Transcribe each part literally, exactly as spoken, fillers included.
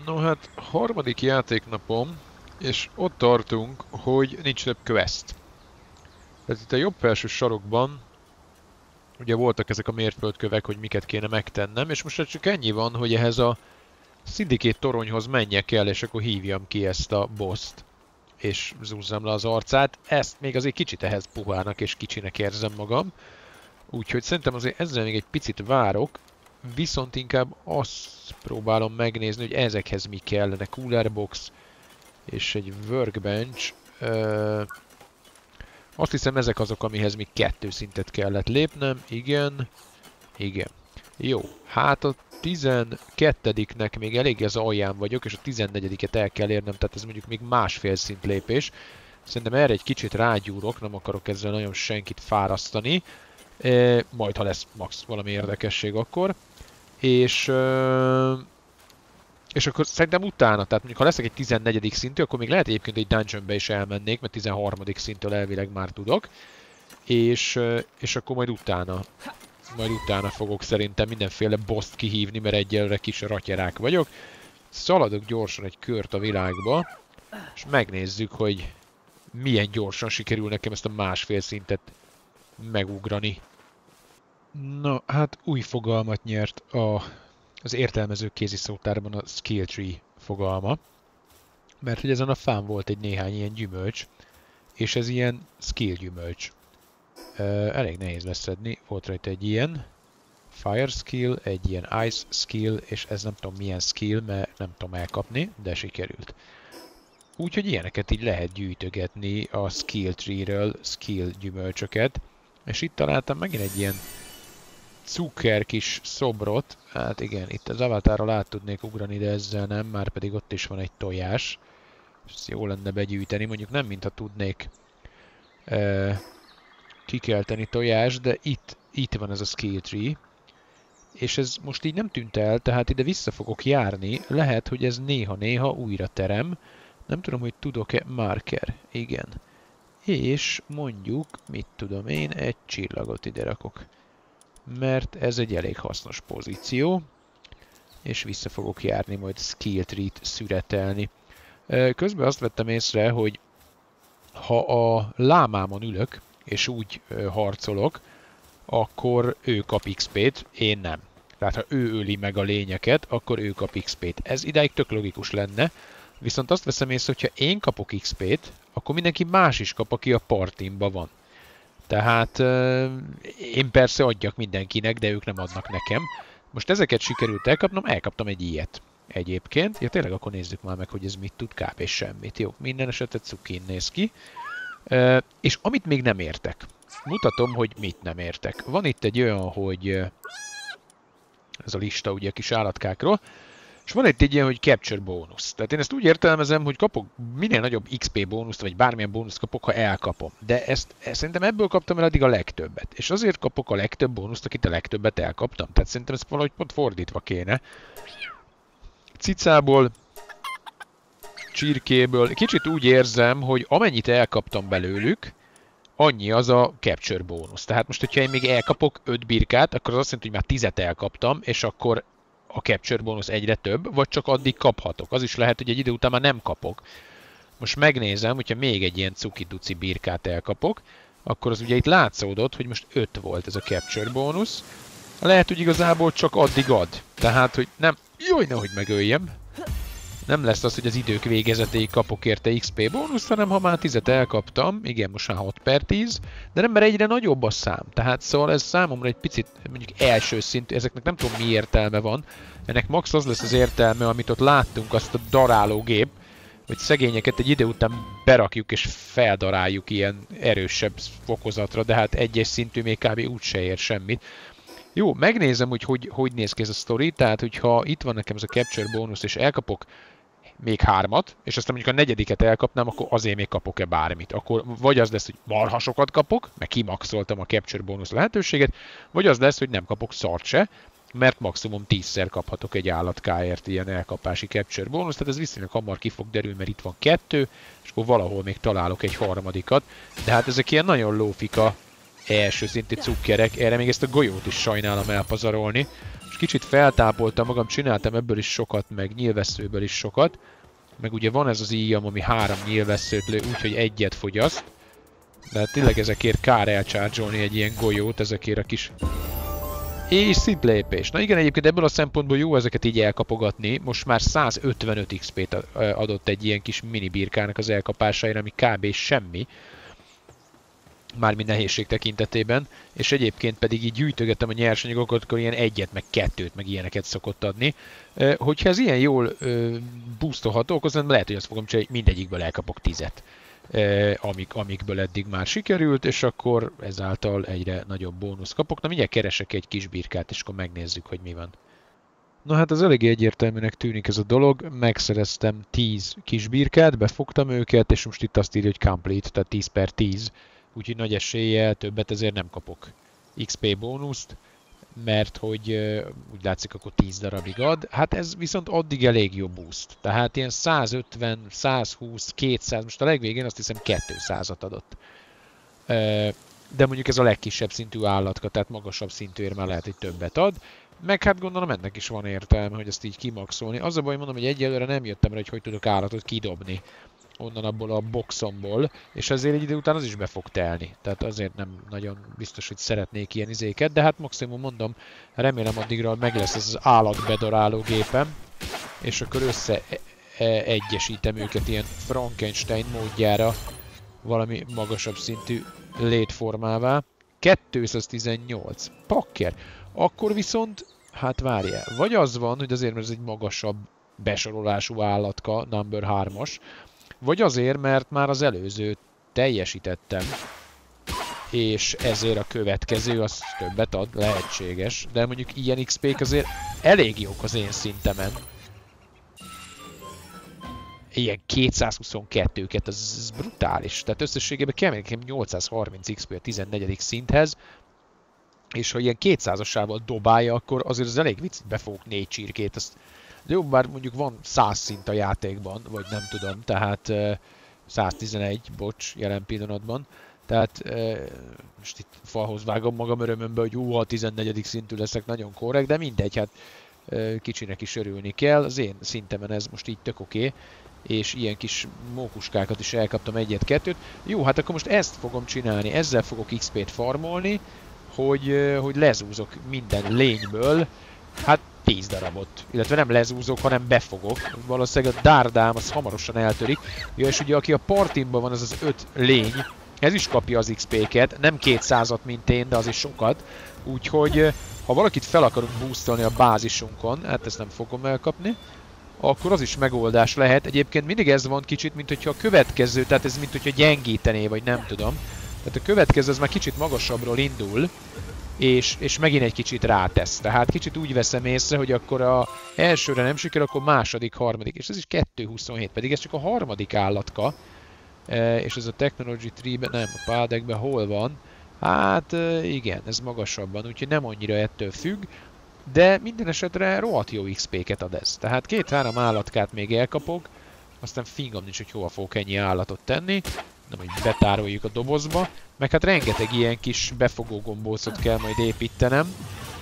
No hát, harmadik játéknapom, és ott tartunk, hogy nincs több quest. Tehát itt a jobb felső sarokban ugye voltak ezek a mérföldkövek, hogy miket kéne megtennem, és most csak ennyi van, hogy ehhez a Syndicate toronyhoz menjek el, és akkor hívjam ki ezt a bosst, és zúzzam le az arcát. Ezt még azért kicsit ehhez puhának és kicsinek érzem magam. Úgyhogy szerintem azért ezzel még egy picit várok, viszont inkább azt próbálom megnézni, hogy ezekhez mi kellene. Cooler box és egy workbench. Ö, azt hiszem ezek azok, amihez még kettő szintet kellett lépnem. Igen. Igen. Jó. Hát a tizenkettediknek még elég az alján vagyok, és a tizennegyediket el kell érnem, tehát ez mondjuk még másfél szint lépés. Szerintem erre egy kicsit rágyúrok, nem akarok ezzel nagyon senkit fárasztani. E, majd ha lesz max valami érdekesség akkor. És, e, és akkor szerintem utána, tehát mondjuk ha leszek egy tizennegyedik szintű, akkor még lehet egyébként egy dungeonbe is elmennék, mert tizenharmadik szinttől elvileg már tudok. És, és akkor majd utána, majd utána fogok szerintem mindenféle bosst kihívni, mert egyelőre kis ratyerák vagyok. Szaladok gyorsan egy kört a világba, és megnézzük, hogy milyen gyorsan sikerül nekem ezt a másfél szintet megugrani. Na, hát új fogalmat nyert a, az értelmező kézi szótárban a skill tree fogalma. Mert hogy ezen a fán volt egy néhány ilyen gyümölcs, és ez ilyen skill gyümölcs. Uh, elég nehéz leszedni, volt rajta egy ilyen fire skill, egy ilyen ice skill, és ez nem tudom milyen skill, mert nem tudom elkapni, de sikerült. Úgyhogy ilyeneket így lehet gyűjtögetni a skill tree-ről, skill gyümölcsöket. És itt találtam megint egy ilyen cukker kis szobrot. Hát igen, itt az avatáról át tudnék ugrani, de ezzel nem, már pedig ott is van egy tojás. Ezt jó lenne begyűjteni, mondjuk nem mintha tudnék uh, kikelteni tojás, de itt, itt van ez a skill tree. És ez most így nem tűnt el, tehát ide vissza fogok járni. Lehet, hogy ez néha-néha újra terem. Nem tudom, hogy tudok-e marker. Igen. És mondjuk, mit tudom én, egy csillagot ide rakok. Mert ez egy elég hasznos pozíció. És vissza fogok járni, majd skill tree-t szüretelni. Közben azt vettem észre, hogy ha a lámámon ülök, és úgy harcolok, akkor ő kap iksz pét, én nem. Tehát ha ő öli meg a lényeket, akkor ő kap iksz pét. Ez idáig tök logikus lenne. Viszont azt veszem észre, hogyha én kapok iksz pét, akkor mindenki más is kap, aki a partimba van. Tehát euh, én persze adjak mindenkinek, de ők nem adnak nekem. Most ezeket sikerült elkapnom, elkaptam egy ilyet egyébként. Ja tényleg, akkor nézzük már meg, hogy ez mit tud, kb. Semmit. Jó, minden esetre cukin néz ki. Uh, és amit még nem értek. Mutatom, hogy mit nem értek. Van itt egy olyan, hogy uh, ez a lista ugye a kis állatkákról, és van itt egy ilyen, hogy capture bónusz. Tehát én ezt úgy értelmezem, hogy kapok minél nagyobb iksz pé bónuszt, vagy bármilyen bónuszt kapok, ha elkapom. De ezt, ezt szerintem ebből kaptam el eddig a legtöbbet. És azért kapok a legtöbb bónuszt, akit a legtöbbet elkaptam. Tehát szerintem ez valahogy pont fordítva kéne. Cicából, csirkéből, kicsit úgy érzem, hogy amennyit elkaptam belőlük, annyi az a capture bónusz. Tehát most, hogyha én még elkapok öt birkát, akkor az azt jelenti, hogy már tízet elkaptam, és akkor a capture bónusz egyre több, vagy csak addig kaphatok. Az is lehet, hogy egy idő után már nem kapok. Most megnézem, hogyha még egy ilyen cuki-duci birkát elkapok, akkor az ugye itt látszódott, hogy most öt volt ez a capture bónusz. Lehet, hogy igazából csak addig ad. Tehát, hogy nem... Jaj, nehogy megöljem. Nem lesz az, hogy az idők végezetéig kapok érte iksz pé bónuszt, hanem ha már tízet elkaptam, igen, most már hat per tíz, de nem, mert egyre nagyobb a szám. Tehát szóval ez számomra egy picit, mondjuk első szintű, ezeknek nem tudom mi értelme van. Ennek max az lesz az értelme, amit ott láttunk, azt a darálógép, hogy szegényeket egy idő után berakjuk és feldaráljuk ilyen erősebb fokozatra, de hát egyes szintű még kb. Úgyse ér semmit. Jó, megnézem, hogy, hogy hogy néz ki ez a sztori, tehát hogyha itt van nekem ez a capture bónusz és elkapok még hármat, és aztán mondjuk a negyediket elkapnám, akkor azért még kapok-e bármit. Akkor vagy az lesz, hogy marha sokat kapok, mert kimaxoltam a capture bónusz lehetőséget, vagy az lesz, hogy nem kapok szart se, mert maximum tízszer kaphatok egy állatkáért ilyen elkapási capture bónusz, tehát ez viszonylag hamar ki fog derülni, mert itt van kettő, és akkor valahol még találok egy harmadikat, de hát ezek ilyen nagyon lófika első szintű cukkerek, erre még ezt a golyót is sajnálom elpazarolni, és kicsit feltápoltam magam, csináltam ebből is sokat, meg nyílvesszőből is sokat. Meg ugye van ez az íjam, ami három nyílvesszőt lő, úgyhogy egyet fogyaszt. De hát tényleg ezekért kár elcsárzsolni egy ilyen golyót, ezekért a kis... És szintlépés. Na igen, egyébként ebből a szempontból jó ezeket így elkapogatni. Most már százötvenöt iksz pét adott egy ilyen kis mini birkának az elkapására, ami kb. Semmi. Mármint nehézség tekintetében. És egyébként pedig így gyűjtögettem a nyersanyagokat, akkor ilyen egyet, meg kettőt, meg ilyeneket szokott adni. Hogyha ez ilyen jól boostolható, akkor lehet, hogy azt fogom csinálni, hogy mindegyikből elkapok tízet. Amik, amikből eddig már sikerült, és akkor ezáltal egyre nagyobb bónusz kapok. Na mindjárt keresek egy kis birkát, és akkor megnézzük, hogy mi van. Na hát az eléggé egyértelműnek tűnik ez a dolog. Megszereztem tíz kis birkát, befogtam őket, és most itt azt írja, hogy complete, tehát tíz per tíz. Úgyhogy nagy eséllyel többet ezért nem kapok iksz pé bónuszt, mert hogy úgy látszik, akkor tíz darabig ad. Hát ez viszont addig elég jó boost. Tehát ilyen százötven, százhúsz, kétszáz, most a legvégén azt hiszem kétszázat adott. De mondjuk ez a legkisebb szintű állatka, tehát magasabb szintűért már lehet, hogy többet ad. Meg hát gondolom ennek is van értelme, hogy ezt így kimaxolni. Az a baj, mondom, hogy egyelőre nem jöttem rá, hogy hogy tudok állatot kidobni onnan abból a boxomból, és ezért egy idő után az is be fog telni. Tehát azért nem nagyon biztos, hogy szeretnék ilyen izéket, de hát maximum mondom, remélem addigra meg lesz ez az állatbedoráló gépem, és akkor összeegyesítem őket ilyen Frankenstein módjára valami magasabb szintű létformává. kétszáztizennyolc. Pakker. Akkor viszont, hát várjál, vagy az van, hogy azért, mert ez egy magasabb besorolású állatka, number hármas, vagy azért, mert már az előzőt teljesítettem, és ezért a következő az többet ad, lehetséges, de mondjuk ilyen iksz pék azért elég jók az én szintemen. Ilyen kétszázhuszonkettőket, az, az brutális, tehát összességében kell nekem nyolcszázharminc iksz pé a tizennegyedik szinthez, és ha ilyen kétszázasával dobálja, akkor azért az elég vicc, befogok négy csirkét, azt de jó, bár mondjuk van száz szint a játékban, vagy nem tudom, tehát uh, száztizenegy, bocs, jelen pillanatban. Tehát uh, most itt falhoz vágom magam örömömbe, hogy ú, a tizennegyedik szintű leszek, nagyon korrekt, de mindegy, hát uh, kicsinek is örülni kell. Az én szintemen ez most így tök oké, okay, és ilyen kis mókuskákat is elkaptam egyet-kettőt. Jó, hát akkor most ezt fogom csinálni, ezzel fogok iksz pét farmolni, hogy, uh, hogy lezúzok minden lényből, hát tíz darabot, illetve nem lezúzok, hanem befogok. Valószínűleg a dárdám az hamarosan eltörik. Ja, és ugye aki a partimban van, az az öt lény, ez is kapja az iksz péket, nem kétszázat, mint én, de az is sokat. Úgyhogy ha valakit fel akarunk boostolni a bázisunkon, hát ezt nem fogom elkapni, akkor az is megoldás lehet. Egyébként mindig ez van kicsit, mint hogyha a következő, tehát ez mint hogyha gyengítené, vagy nem tudom. Tehát a következő az már kicsit magasabbról indul, És, és megint egy kicsit rátesz. Tehát kicsit úgy veszem észre, hogy akkor a elsőre nem sikerül, akkor második, harmadik, és ez is kettő huszonhét, pedig ez csak a harmadik állatka. E, és ez a Technology Tree-ben, nem, a pádekben hol van? Hát igen, ez magasabban, úgyhogy nem annyira ettől függ, de minden esetre rohadt jó iksz péket ad ez. Tehát két-három állatkát még elkapok, aztán fingom nincs, hogy hova fogok ennyi állatot tenni, nem, hogy betároljuk a dobozba, meg hát rengeteg ilyen kis befogó gombócot kell majd építenem,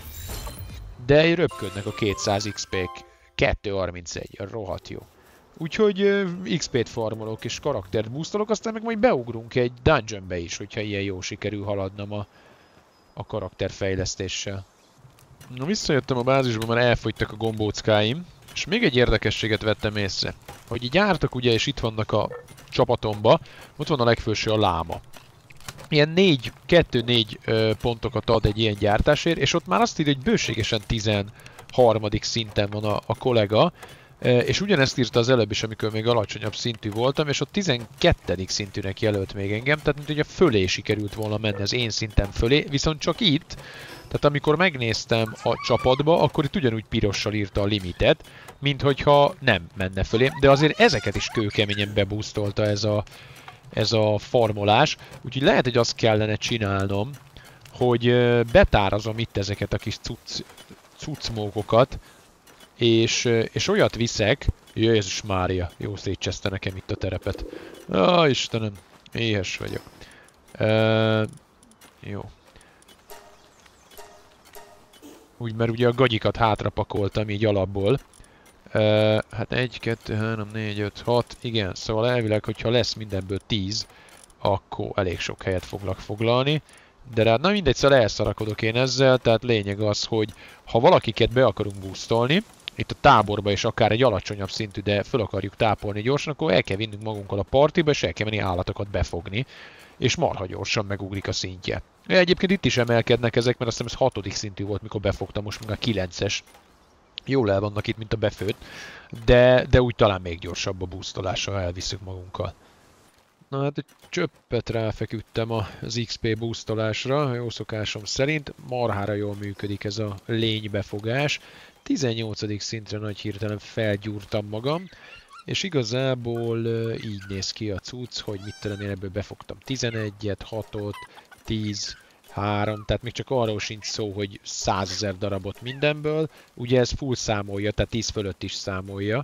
de röpködnek a kétszáz iksz pék, kettő harmincegy, rohadt jó. Úgyhogy uh, iksz pét farmolok és karaktert boostolok, aztán meg majd beugrunk egy dungeonbe is, hogyha ilyen jó sikerül haladnom a, a karakterfejlesztéssel. Na, visszajöttem a bázisba, mert elfogytak a gombóckáim, és még egy érdekességet vettem észre, hogy így jártak ugye, és itt vannak a csapatomba, ott van a legfelső a láma. Ilyen négy, kettő-négy pontokat ad egy ilyen gyártásért, és ott már azt írja, hogy bőségesen tizenharmadik szinten van a, a kollega, és ugyanezt írta az előbb is, amikor még alacsonyabb szintű voltam, és ott tizenkettedik szintűnek jelölt még engem, tehát mint hogy a fölé sikerült volna menni az én szintem fölé, viszont csak itt, tehát amikor megnéztem a csapatba, akkor itt ugyanúgy pirossal írta a limitet, mint hogyha nem menne fölé, de azért ezeket is kőkeményen beboostolta ez a, ez a farmolás, úgyhogy lehet, hogy azt kellene csinálnom, hogy betárazom itt ezeket a kis cucc, cuccmókokat, és, és olyat viszek, Jézus Mária, jó szétcseszte nekem itt a terepet. Á, Istenem, éhes vagyok. Uh, jó. Úgy, mert ugye a gagyikat hátrapakoltam így alapból. Uh, hát egy, kettő, három, négy, öt, hat, igen, szóval elvileg, hogyha lesz mindenből tíz, akkor elég sok helyet foglak foglalni. De hát na mindegy, szóval elszarakodok én ezzel, tehát lényeg az, hogy ha valakiket be akarunk boostolni, itt a táborba is akár egy alacsonyabb szintű, de föl akarjuk tápolni gyorsan, akkor el kell vinnünk magunkkal a partiba, és el kell menni állatokat befogni. És marha gyorsan megugrik a szintje. Egyébként itt is emelkednek ezek, mert azt hiszem ez hatodik szintű volt, mikor befogtam, most meg a kilences. Jól el vannak itt, mint a befőtt, de, de úgy talán még gyorsabb a boostolással elviszük magunkkal. Na hát egy csöppet ráfeküdtem az iksz pé boostolásra, jó szokásom szerint. Marhára jól működik ez a lénybefogás. tizennyolcadik szintre nagy hirtelen felgyúrtam magam. És igazából így néz ki a cucc, hogy mit tudom én, ebből befogtam tizenegyet, hatot, tíz, három, tehát még csak arról sincs szó, hogy százezer darabot mindenből. Ugye ez full számolja, tehát tíz fölött is számolja.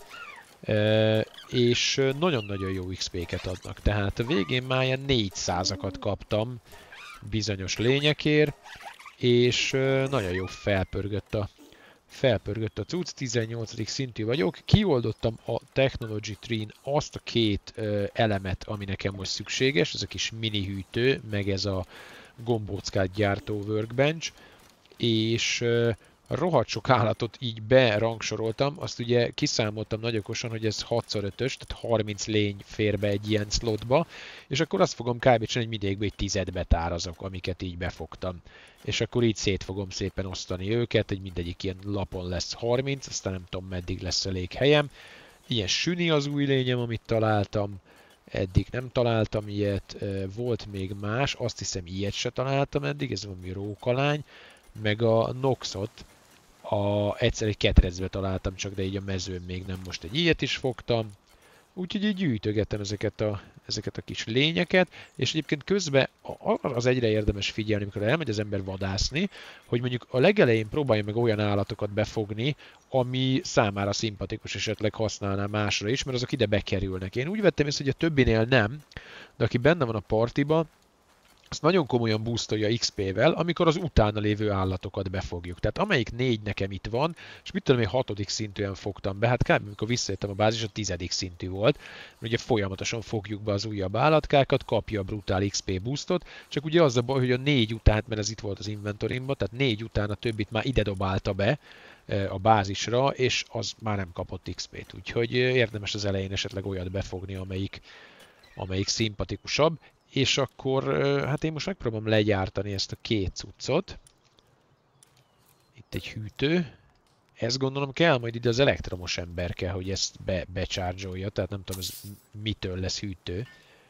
E, és nagyon-nagyon jó iksz pé-ket adnak. Tehát a végén már ilyen négyszázakat kaptam bizonyos lényekért, és nagyon jó felpörgött a Felpörgött a cucc, tizennyolcadik szintű vagyok, kioldottam a Technology Tree-n azt a két ö, elemet, ami nekem most szükséges, ez a kis mini hűtő, meg ez a gombóckát gyártó workbench, és ö, rohadt sok állatot így berangsoroltam, azt ugye kiszámoltam nagy okosan, hogy ez hat szor ötös, tehát harminc lény fér be egy ilyen slotba, és akkor azt fogom kb. Csinálni, hogy mindegyikbe egy tizedbe tárazok, amiket így befogtam. És akkor így szét fogom szépen osztani őket, hogy mindegyik ilyen lapon lesz harminc, aztán nem tudom meddig lesz elég helyem. Ilyen süni az új lényem, amit találtam, eddig nem találtam ilyet, volt még más, azt hiszem ilyet se találtam eddig, ez valami rókalány, meg a Noxot, a, egyszer egy ketrecbe találtam csak, de így a mezőn még nem, most egy ilyet is fogtam. Úgyhogy így gyűjtögetem ezeket a, ezeket a kis lényeket, és egyébként közben az egyre érdemes figyelni, amikor elmegy az ember vadászni, hogy mondjuk a legelején próbálja meg olyan állatokat befogni, ami számára szimpatikus, esetleg használná másra is, mert azok ide bekerülnek. Én úgy vettem észre, hogy a többinél nem, de aki benne van a partiba, azt nagyon komolyan boostolja iksz pé-vel, amikor az utána lévő állatokat befogjuk. Tehát amelyik négy nekem itt van, és mit tudom, én hatodik szintűen fogtam be, hát kb. Amikor visszajöttem a bázis, a tizedik szintű volt. Ugye folyamatosan fogjuk be az újabb állatkákat, kapja a brutál iksz pé boostot, csak ugye az a baj, hogy a négy után, mert ez itt volt az inventorimban, tehát négy után a többit már ide dobálta be a bázisra, és az már nem kapott iksz pét. Úgyhogy érdemes az elején esetleg olyat befogni, amelyik, amelyik szimpatikusabb. És akkor, hát én most megpróbálom legyártani ezt a két cuccot. Itt egy hűtő. Ezt gondolom kell majd ide az elektromos emberke, hogy ezt be, becsárgyolja, tehát nem tudom, ez mitől lesz hűtő.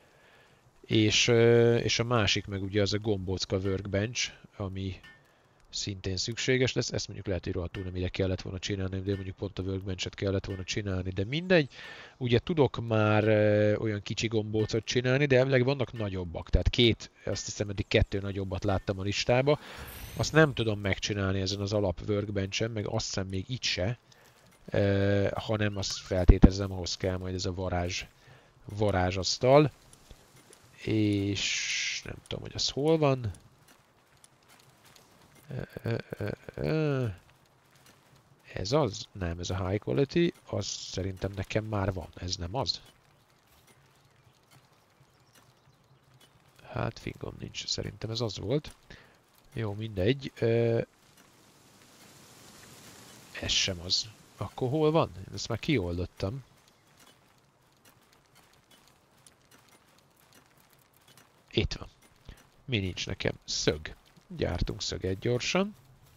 És, és a másik meg ugye az a gombócka workbench, ami szintén szükséges lesz. Ezt mondjuk lehet, hogy rohadtul nem ide kellett volna csinálni, de mondjuk pont a workbenchet kellett volna csinálni, de mindegy. Ugye tudok már ö, olyan kicsi gombócot csinálni, de elvileg vannak nagyobbak, tehát két, azt hiszem eddig kettő nagyobbat láttam a listába. Azt nem tudom megcsinálni ezen az alap workbenchen, meg azt hiszem még itt se, ö, hanem azt feltételezem, ahhoz kell majd ez a varázs, varázsasztal. És nem tudom, hogy az hol van. Ez az? Nem, ez a high quality, az szerintem nekem már van, ez nem az? Hát fingom nincs, szerintem ez az volt. Jó, mindegy. Ez sem az. Akkor hol van? Ezt már kioldottam. Itt van. Mi nincs nekem? Szög. Gyártunk szöget gyorsan.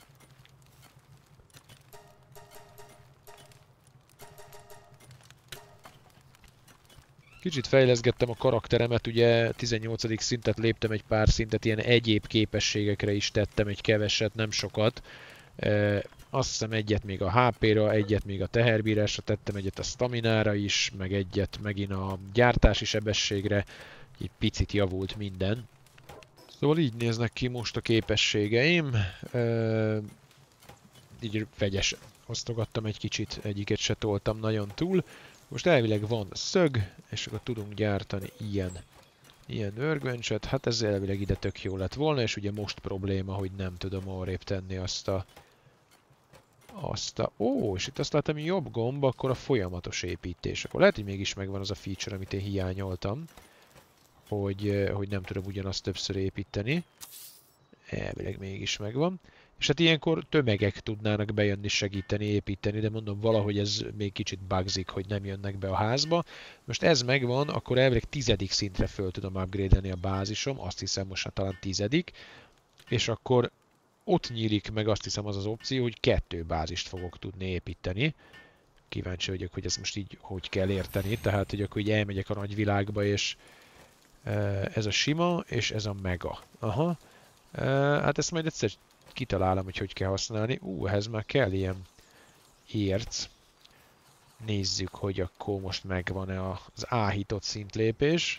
Kicsit fejleszgettem a karakteremet, ugye tizennyolcadik szintet léptem egy pár szintet, ilyen egyéb képességekre is tettem egy keveset, nem sokat. E, azt hiszem egyet még a há pé-ra, egyet még a teherbírásra tettem, egyet a staminára is, meg egyet megint a gyártási sebességre. Egy picit javult minden. Szóval így néznek ki most a képességeim. E, így vegyes osztogattam egy kicsit, egyiket se toltam nagyon túl. Most elvileg van szög, és akkor tudunk gyártani ilyen, ilyen workbenchet. Hát ez elvileg ide tök jó lett volna, és ugye most probléma, hogy nem tudom arrébb tenni azt a, Azt a... Ó, és itt azt látom, hogy jobb gomb, akkor a folyamatos építés. Akkor lehet, hogy mégis megvan az a feature, amit én hiányoltam. Hogy, hogy nem tudom ugyanazt többször építeni. Elvileg mégis megvan. És hát ilyenkor tömegek tudnának bejönni, segíteni, építeni, de mondom, valahogy ez még kicsit bugzik, hogy nem jönnek be a házba. Most ez megvan, akkor elvileg tizedik szintre föl tudom upgrade-elni a bázisom, azt hiszem most már talán tizedik, és akkor ott nyílik meg azt hiszem az az opció, hogy kettő bázist fogok tudni építeni. Kíváncsi vagyok, hogy ezt most így hogy kell érteni, tehát hogy akkor így elmegyek a nagyvilágba, és ez a sima, és ez a mega. Aha. Hát ezt majd egyszer kitalálom, hogy hogy kell használni. Ú, ehhez már kell ilyen érc. Nézzük, hogy akkor most megvan-e az áhított szintlépés.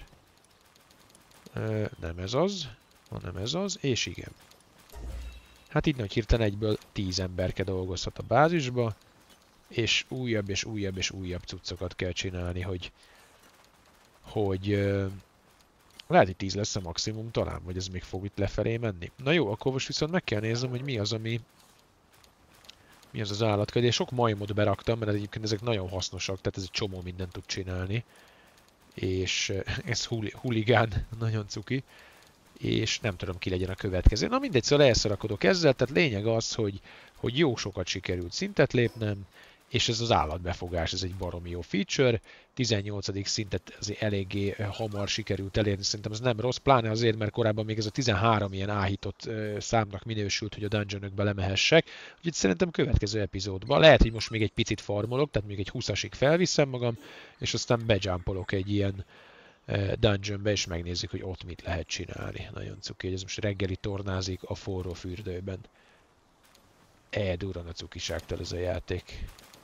Nem ez az, hanem ez az, és igen. Hát így nagy hirtelen egyből tíz emberke dolgozhat a bázisba, és újabb és újabb és újabb cuccokat kell csinálni, hogy hogy lehet, hogy tíz lesz a maximum talán, vagy ez még fog itt lefelé menni. Na jó, akkor most viszont meg kell néznem, hogy mi az, ami... Mi az az állatka. Én sok majmot beraktam, mert egyébként ezek nagyon hasznosak, tehát ez egy csomó mindent tud csinálni. És ez huli, huligán, nagyon cuki. És nem tudom, ki legyen a következő. Na mindegy, szóval elszarakodok ezzel, tehát lényeg az, hogy, hogy jó sokat sikerült szintet lépnem, és ez az állatbefogás, ez egy baromi jó feature. tizennyolcadik szintet azért eléggé hamar sikerült elérni, szerintem ez nem rossz, pláne azért, mert korábban még ez a tizenhárom ilyen áhított számnak minősült, hogy a dungeonökbe lemehessek. Úgyhogy szerintem következő epizódban, lehet, hogy most még egy picit farmolok, tehát még egy huszasig felviszem magam, és aztán bejumpolok egy ilyen dungeonbe, és megnézzük, hogy ott mit lehet csinálni. Nagyon cuki, hogy ez most reggeli tornázik a forró fürdőben. Eldurran a cukiságtól ez a játék.